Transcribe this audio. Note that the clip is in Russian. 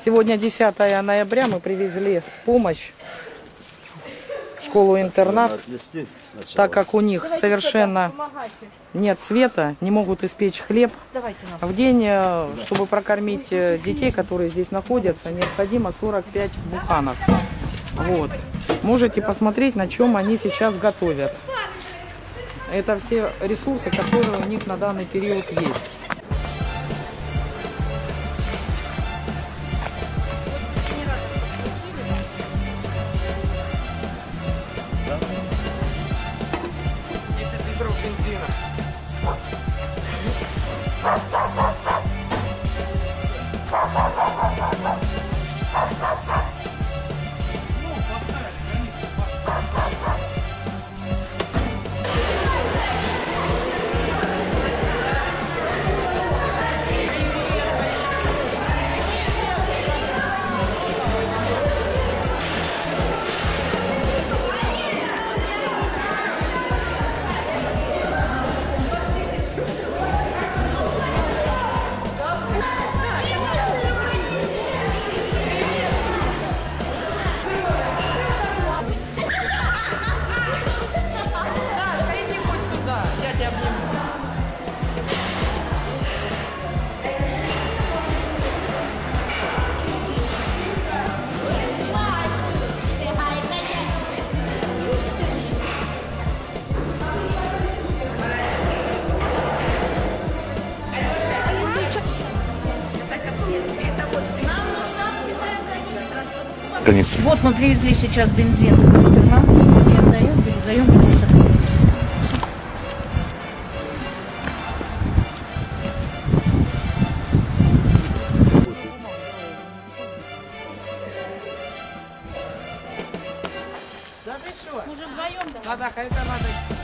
Сегодня 10 ноября, мы привезли помощь в школу-интернат, так как у них совершенно нет света, не могут испечь хлеб. В день, чтобы прокормить детей, которые здесь находятся, необходимо 45 буханок. Вот. Можете посмотреть, на чем они сейчас готовят. Это все ресурсы, которые у них на данный период есть. Вот мы привезли сейчас бензин в интернат и отдаем, передаем его сотрудникам. Да ты что? Мы же вдвоем. Да, это надо.